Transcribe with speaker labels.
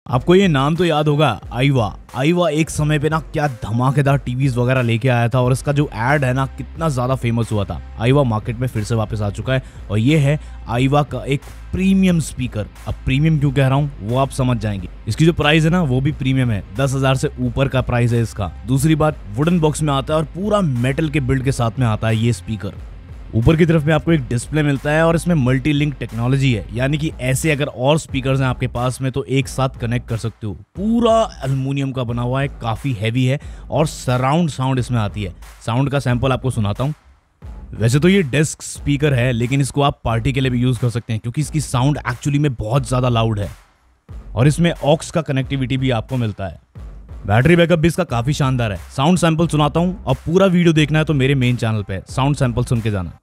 Speaker 1: आपको ये नाम तो याद होगा, आईवा। आईवा एक समय पे ना क्या धमाकेदार टीवीज वगैरह लेके आया था और इसका जो एड है ना कितना ज्यादा फेमस हुआ था। आईवा मार्केट में फिर से वापस आ चुका है और ये है आईवा का एक प्रीमियम स्पीकर। अब प्रीमियम क्यों कह रहा हूँ वो आप समझ जाएंगे। इसकी जो प्राइस है ना वो भी प्रीमियम है, 10,000 से ऊपर का प्राइस है इसका। दूसरी बात, वुडन बॉक्स में आता है और पूरा मेटल के बिल्ड के साथ में आता है ये स्पीकर। ऊपर की तरफ में आपको एक डिस्प्ले मिलता है और इसमें मल्टी लिंक टेक्नोलॉजी है, यानी कि ऐसे अगर और स्पीकर्स हैं आपके पास में तो एक साथ कनेक्ट कर सकते हो। पूरा एल्युमिनियम का बना हुआ है, काफी हैवी है और सराउंड साउंड इसमें आती है। साउंड का सैंपल आपको सुनाता हूँ। वैसे तो ये डेस्क स्पीकर है लेकिन इसको आप पार्टी के लिए भी यूज कर सकते हैं क्योंकि इसकी साउंड एक्चुअली में बहुत ज्यादा लाउड है और इसमें ऑक्स का कनेक्टिविटी भी आपको मिलता है। बैटरी बैकअप भी इसका काफी शानदार है। साउंड सैंपल सुनाता हूँ और पूरा वीडियो देखना है तो मेरे मेन चैनल पे साउंड सैंपल सुन के जाना।